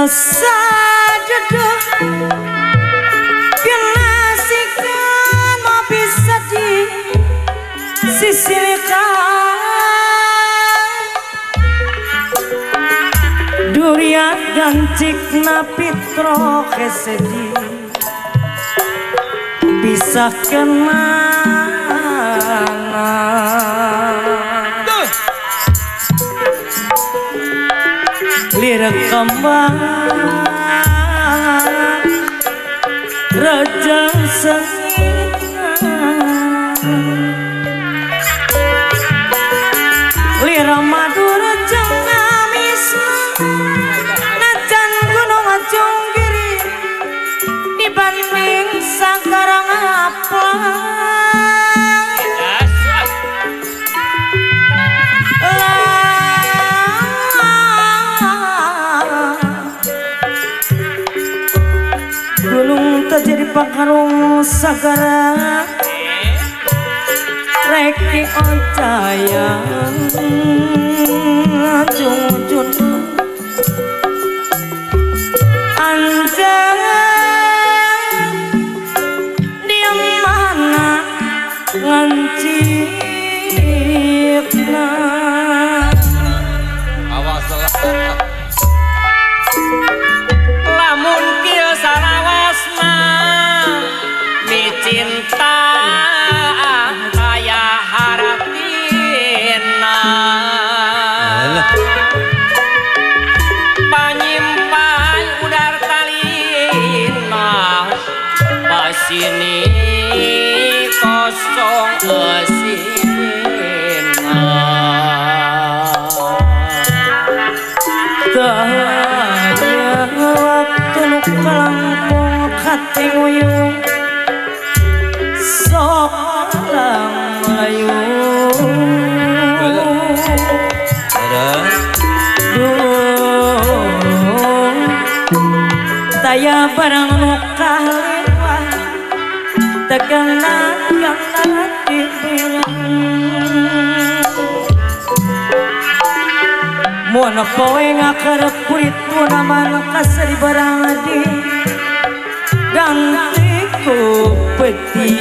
rasa jodoh kenasikan mau bisa disisihkan durian gancik napitro kesedi bisa kemana lirik kembang raja sengit lira madu raja ngamis najan gunung ajung kiri dibanding sakarang apa gunung terjadi pakarung sagara reki ocayang jujur anjang dia mana ngancikna lamun kieu sarawasna mi cinta kaya haratina panyimpan udar talina pasini kosong esina daya waktu nu kalangkung hati nguyung sok layu daya barang nu kalewah tegangan dibilang Mona poe ngakarep kulit mona mana kasari barang adi gantiku peti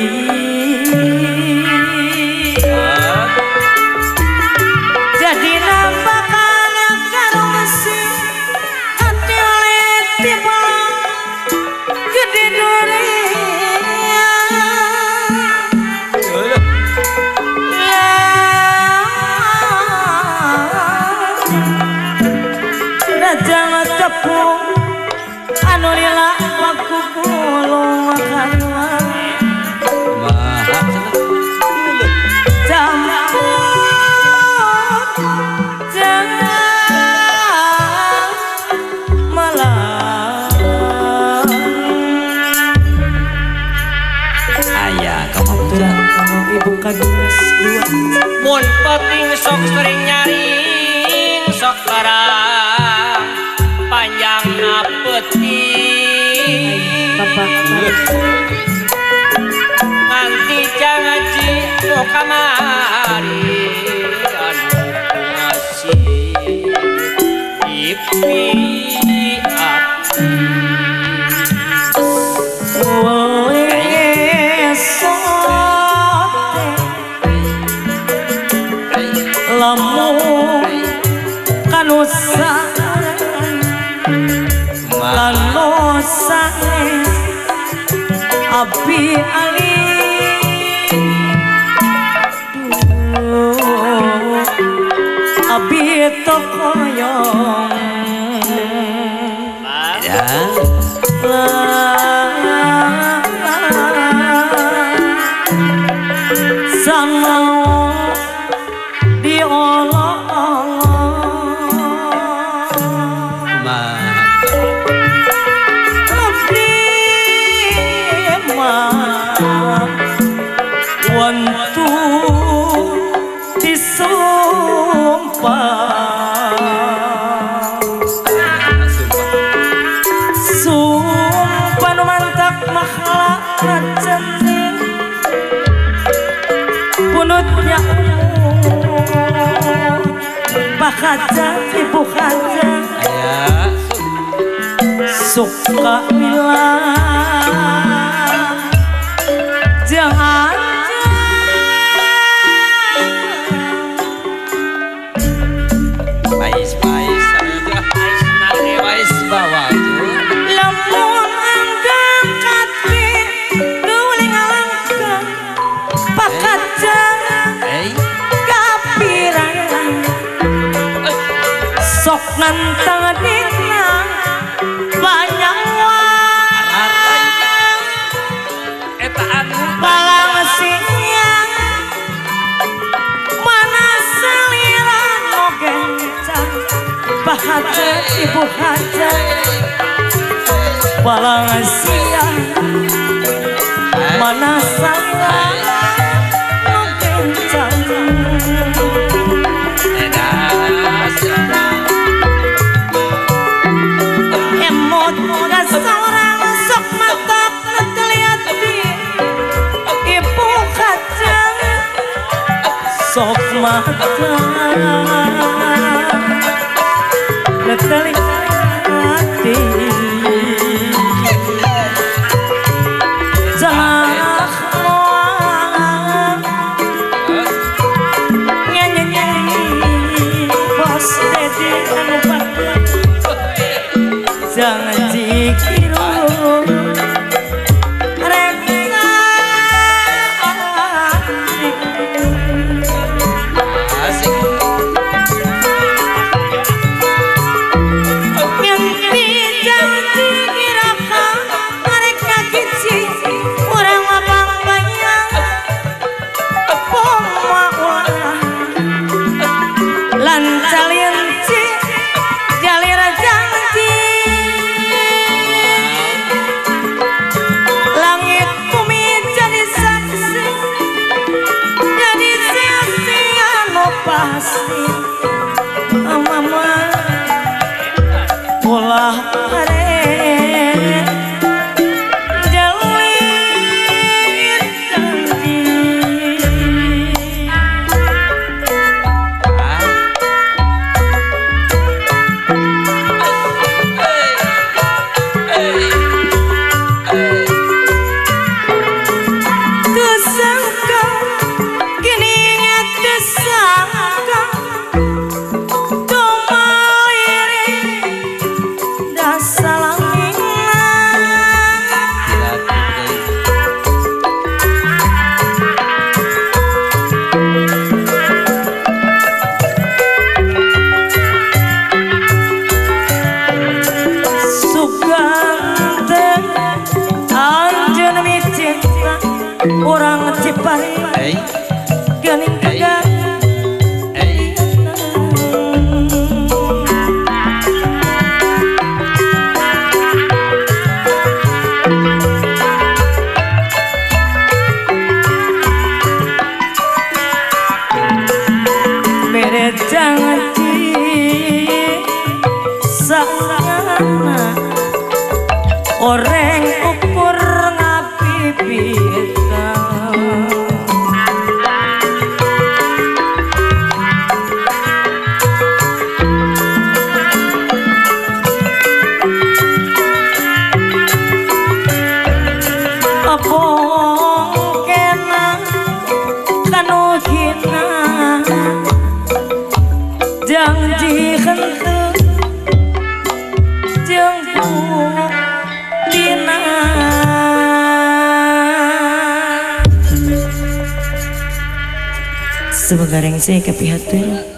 jadi nampakan karo mesi hati leti balang gede jangan tepung anu lila waktu kulung makan malam ayah kamu betul ibu kagungas dua mun penting sok sering nyaring sok barang panjang peti nganti jangan mau kamari anu ngasih ipi api lamun kanusa kanosae abi ali abi tokoyong sama sumpah nu mantap makhluk rancen punutnya Pak Kaca, Ibu Kaca suka bilang jangan Pais bawa lamun anggang kati guling alangkah pakat jangan kapiran sok nantang dina banyak eta anu palang siang mana selira ngogencang bahagia ibu haja palang siang mana selira ngogencang emot gak seorang sok mantap ngeliat di ibu kacang sok mata ngeliat hati salah moang nyanyi bos dedi anu bakal jangan jikiru reksa asik yang janji kiraka mereka kici orang abang banyak pomwa ulah lancalin ci jalira janji langit bumi jadi saksi jadi sia-sia no pasti mama pola hari jalin janji tersangka kini ingat tersangka domaliri dasalanginan suganteng anjeun micinta orang Cipari gening tegang mere janji sana orang ukur ngapipitang apong kena kanu hina janji henteu jeung dina sebegareng saya ke pihak tuh